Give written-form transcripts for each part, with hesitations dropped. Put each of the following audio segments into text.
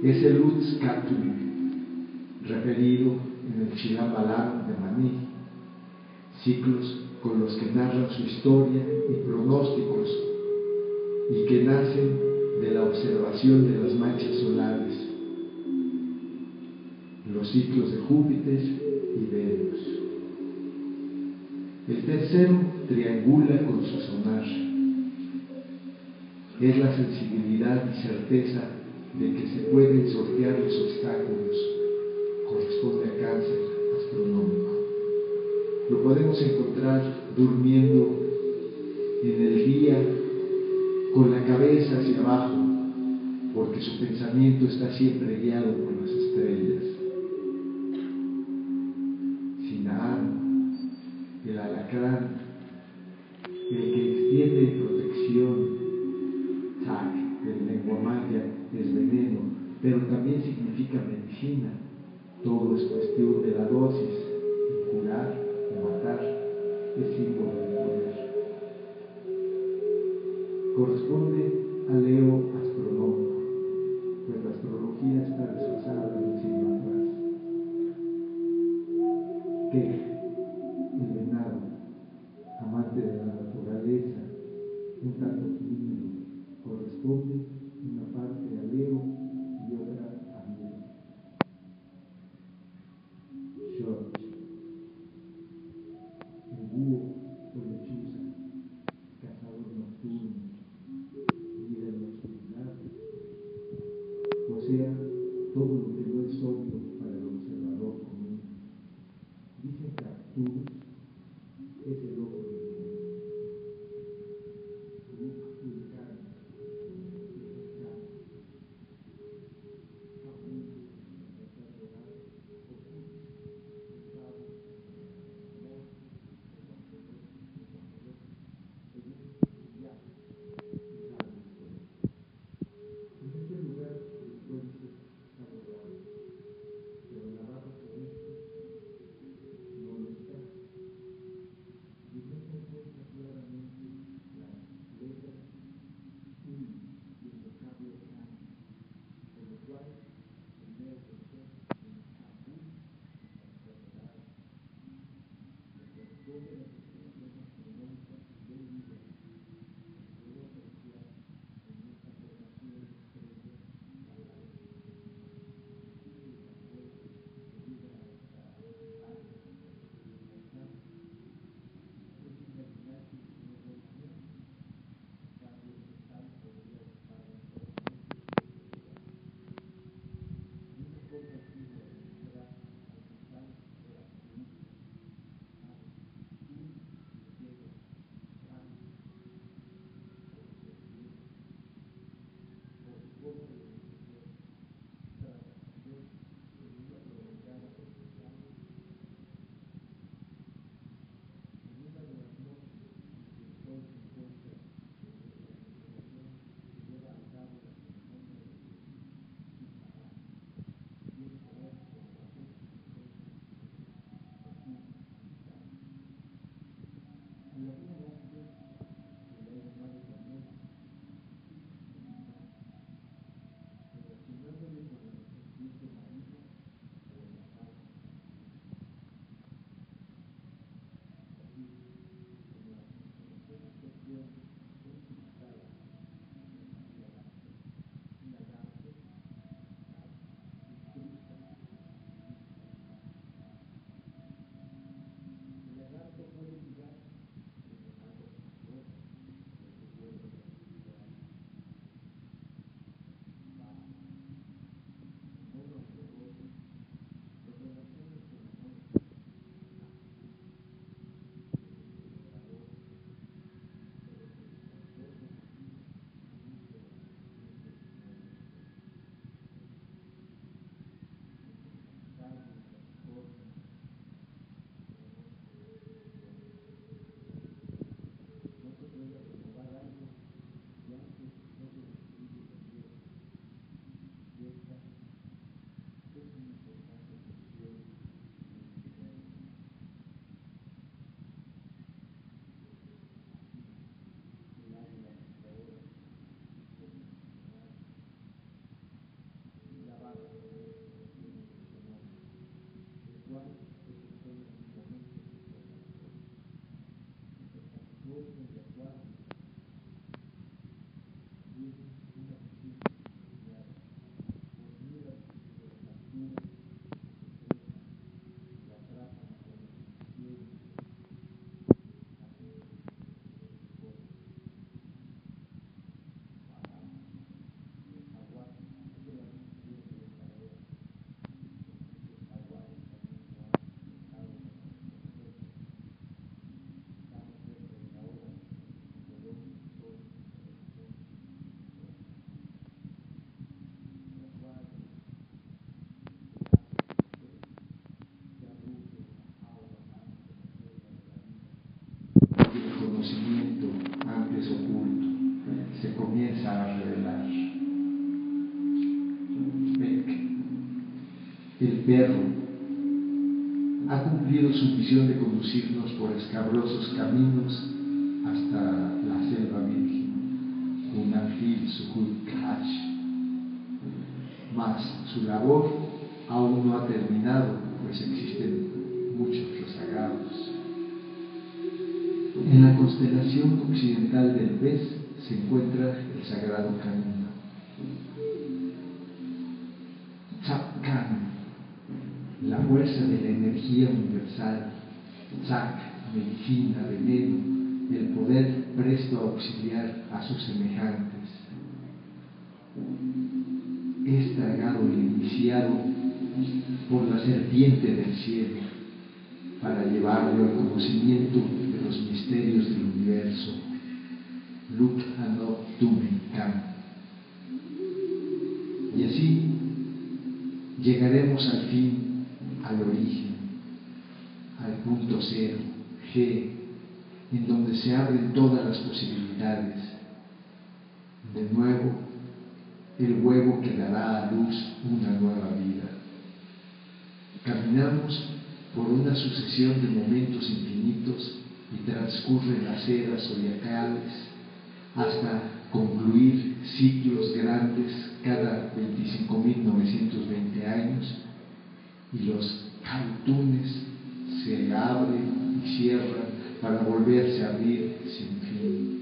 es el Lutz Catholic, referido en el Chilam Balam de Maní, ciclos con los que narran su historia y pronósticos, y que nacen de la observación de las manchas solares, los ciclos de Júpiter y Venus. El tercero triangula con su sonar. Es la sensibilidad y certeza de que se pueden sortear los obstáculos. Corresponde a Cáncer astronómico. Lo podemos encontrar durmiendo en el día con la cabeza hacia abajo, porque su pensamiento está siempre guiado por las estrellas. Sinaán, el alacrán, el que extiende protección. Tzak, en lengua maya, es veneno, pero también significa medicina. Todo es cuestión de la dosis, y curar o matar es símbolo de poder. Corresponde al Leo astronómico, pues la astrología está desfasada de un siglo atrás. Kej, el venado, amante de la naturaleza, un tanto tímido, corresponde una parte a Leo y otra a Virgo. Short, el búho o lechuza, cazador nocturno, vida en la oscuridad, o sea, todo lo que no es obvio para el observador común. Dicen que Arcturus es el ojo de Dios. Se comienza a revelar. El perro ha cumplido su misión de conducirnos por escabrosos caminos hasta la selva virgen, Unanfil Suhulkach. Mas su labor aún no ha terminado, pues existen muchos rezagados. En la constelación occidental del pez se encuentra el sagrado camino. Tzapkan, la fuerza de la energía universal. Tzak, medicina, veneno, el poder presto a auxiliar a sus semejantes. Es tragado el iniciado por la serpiente del cielo para llevarlo al conocimiento de los misterios del universo. Luk Anop Tumenkam. Y así llegaremos al fin al origen, al punto cero, G, en donde se abren todas las posibilidades. De nuevo, el huevo que dará a luz una nueva vida. Caminamos por una sucesión de momentos infinitos y transcurren las eras zodiacales hasta concluir ciclos grandes cada 25.920 años, y los cautunes se abren y cierran para volverse a abrir sin fin.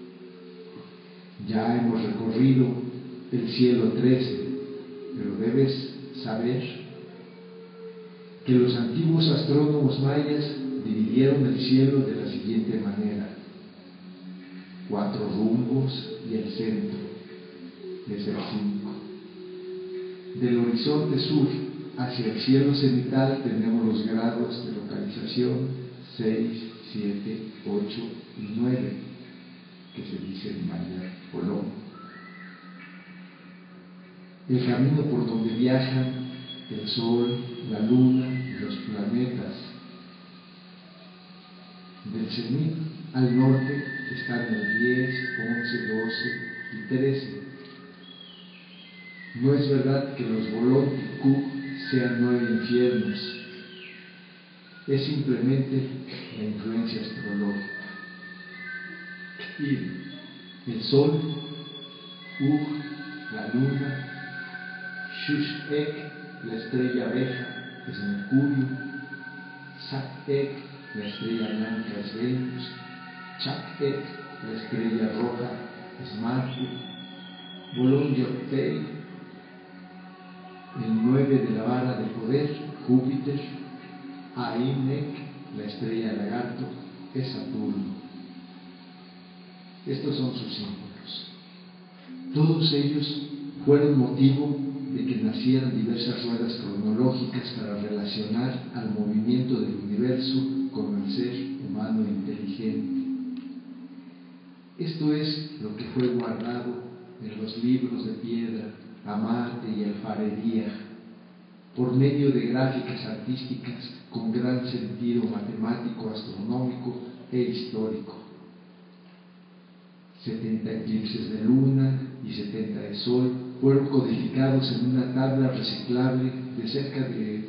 Ya hemos recorrido el cielo 13, pero debes saber que los antiguos astrónomos mayas dividieron el cielo de la siguiente manera: 4 rumbos y el centro es el 5. Del horizonte sur hacia el cielo cenital tenemos los grados de localización 6, 7, 8 y 9, que se dice en maya Colón. El camino por donde viajan el Sol, la Luna y los planetas. Del cenit al norte están el 10, 11, 12 y 13. No es verdad que los Bolón y Kuk sean 9 infiernos, es simplemente la influencia astrológica. Y el Sol, Ug, la Luna, Shush-Ek, la estrella abeja, es Mercurio, Sak-Ek, la estrella blanca, es Venus, Chak-Ek, la estrella roja, es Marte, Bolón-Yoktei, el 9 de la vara de poder, Júpiter, Ain-Ek, la estrella lagarto, es Saturno. Estos son sus símbolos. Todos ellos fueron motivo de que nacieran diversas ruedas cronológicas para relacionar al movimiento del universo con el ser humano inteligente. Esto es lo que fue guardado en los libros de piedra, amate y alfarería, por medio de gráficas artísticas con gran sentido matemático, astronómico e histórico. 70 eclipses de luna y 70 de sol fueron codificados en una tabla reciclable de cerca de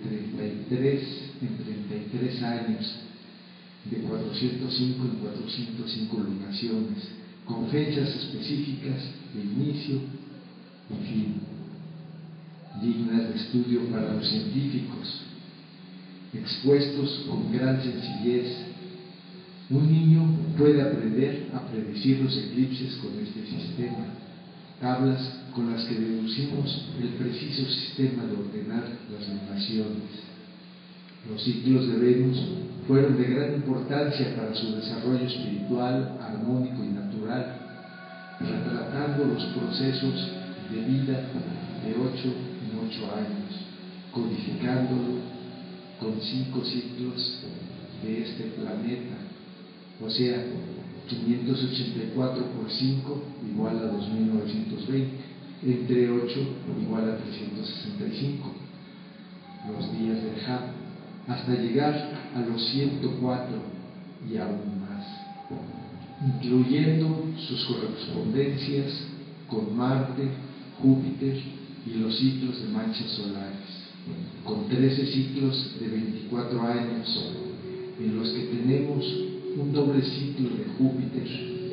33 años, de 405 en 405 lunaciones, con fechas específicas de inicio y fin, dignas de estudio para los científicos, expuestos con gran sencillez. Un niño puede aprender a predecir los eclipses con este sistema. tablas con las que deducimos el preciso sistema de ordenar las lunaciones. Los ciclos de Venus fueron de gran importancia para su desarrollo espiritual, armónico y natural, retratando los procesos de vida de 8 en 8 años, codificándolo con 5 ciclos de este planeta, o sea, 584 por 5 igual a 2920, entre 8 igual a 365, los días del Japa, hasta llegar a los 104 y aún más, incluyendo sus correspondencias con Marte, Júpiter y los ciclos de manchas solares, con 13 ciclos de 24 años, en los que tenemos un doble ciclo de Júpiter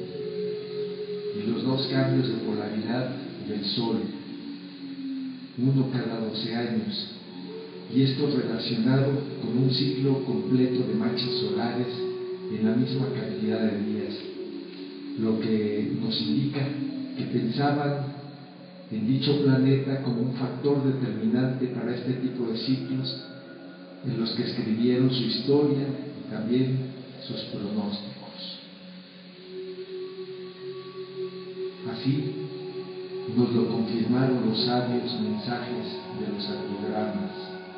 y los 2 cambios de polaridad del Sol, uno cada 12 años, y esto relacionado con un ciclo completo de manchas solares en la misma cantidad de días, lo que nos indica que pensaban en dicho planeta como un factor determinante para este tipo de ciclos, en los que escribieron su historia y también sus pronósticos. Así nos lo confirmaron los sabios mensajes de los arqueogramas.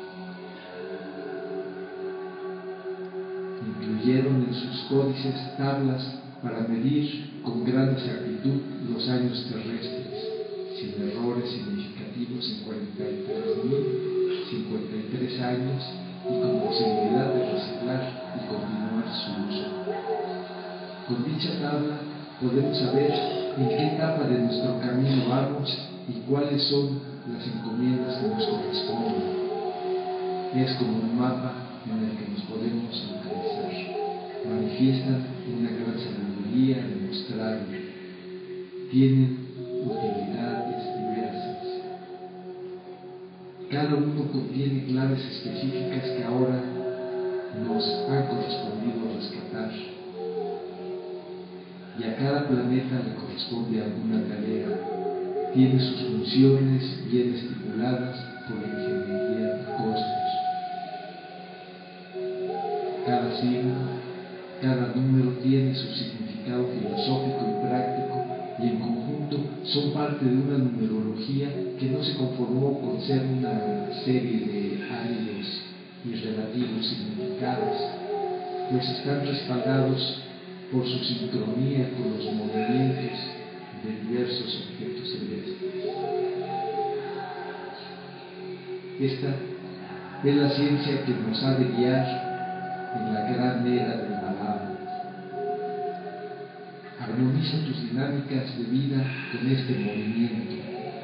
Incluyeron en sus códices tablas para medir con gran exactitud los años terrestres, sin errores significativos en 43.053 años y con posibilidad de reciclar y continuar su uso. Con dicha tabla podemos saber en qué etapa de nuestro camino vamos y cuáles son las encomiendas que nos corresponden. Es como un mapa en el que nos podemos localizar. Manifiestan una gran sabiduría demostrable. Tienen utilidades diversas. Cada uno contiene claves específicas que ahora nos han correspondido rescatar. Y a cada planeta le corresponde alguna tarea. Tiene sus funciones bien estipuladas por la ingeniería de cosmos. Cada signo, cada número tiene su significado filosófico y práctico, y en conjunto son parte de una numerología que no se conformó con ser una serie de áridos y relativos significados, pues están respaldados por su sincronía con los movimientos de diversos objetos celestes. Esta es la ciencia que nos ha de guiar en la gran era del Balam. Armoniza tus dinámicas de vida con este movimiento.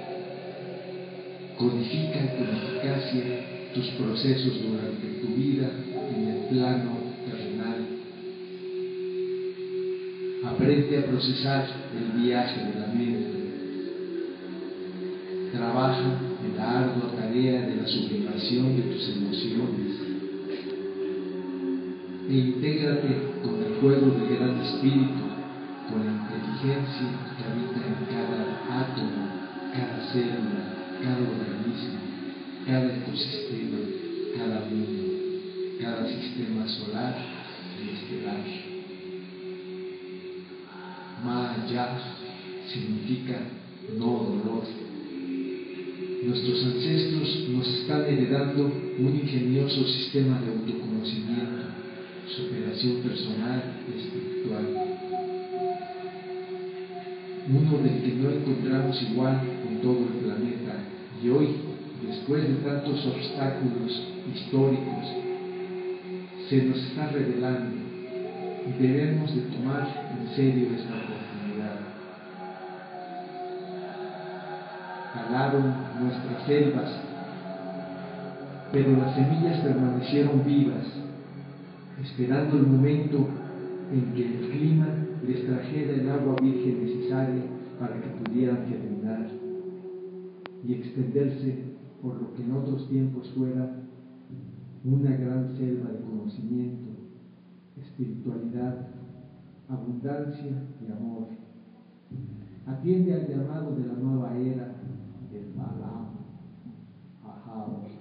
Codifica con eficacia tus procesos durante tu vida en el plano terrenal. Aprende a procesar el viaje de la mente. Trabaja en la ardua tarea de la sublimación de tus emociones. E intégrate con el fuego del gran espíritu, con la inteligencia que habita en cada átomo, cada célula, cada organismo, cada ecosistema, cada mundo, cada sistema solar y estelar. Maya significa no dolor. Nuestros ancestros nos están heredando un ingenioso sistema de autoconocimiento, superación personal y espiritual. Uno del que no encontramos igual en todo el planeta, y hoy, después de tantos obstáculos históricos, se nos está revelando y debemos de tomar en serio esta oportunidad. Talaron nuestras selvas, pero las semillas permanecieron vivas, esperando el momento en que el clima les trajera el agua virgen necesaria para que pudieran germinar y extenderse por lo que en otros tiempos fuera una gran selva de conocimiento, espiritualidad, abundancia y amor. Atiende al llamado de la nueva era del Balaam, Ahab,